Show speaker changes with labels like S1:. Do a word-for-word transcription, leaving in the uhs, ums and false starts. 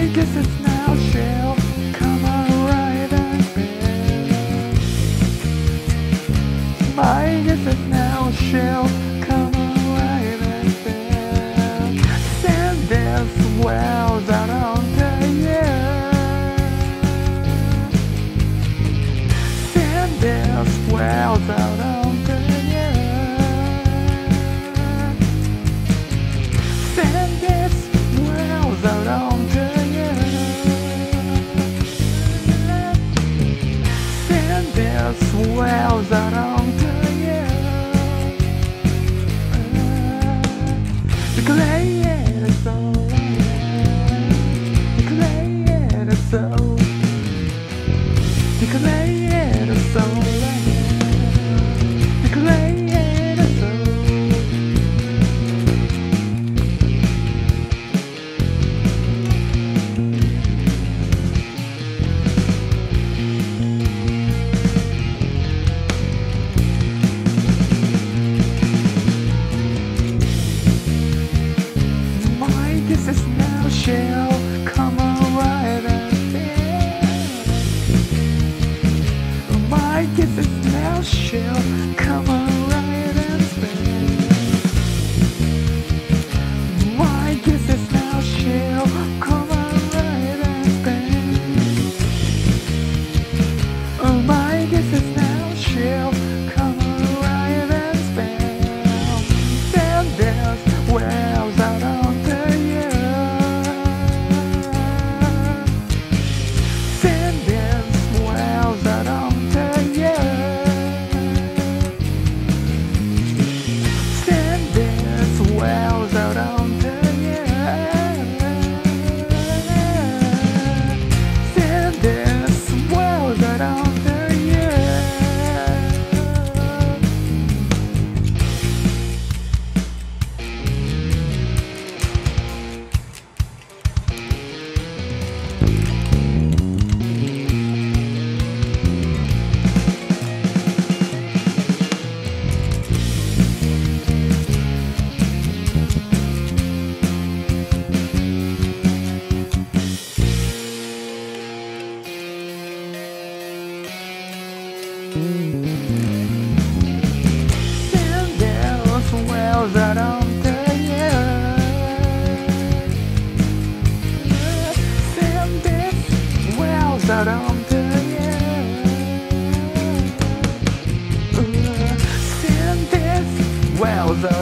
S1: kisses now shall come right and fair. My kisses now shall come right and fair. Send this wells out on the air. Send this wells out on the air. Send this wells out on the air. Send this wells out on the air. Declare it so. Declare it so. Declare it so. Declare it so. My kisses now shall come right and fair. My kisses now shall come right and fair. My kisses now shall come right and fair. My kisses now shall come right and fair. Send this wells out on the air. Send this wells out on the air. Send this wells out on the air. Send this wells out on the air. Send those wells out on the air. Send these wells out on the air. Send these wells out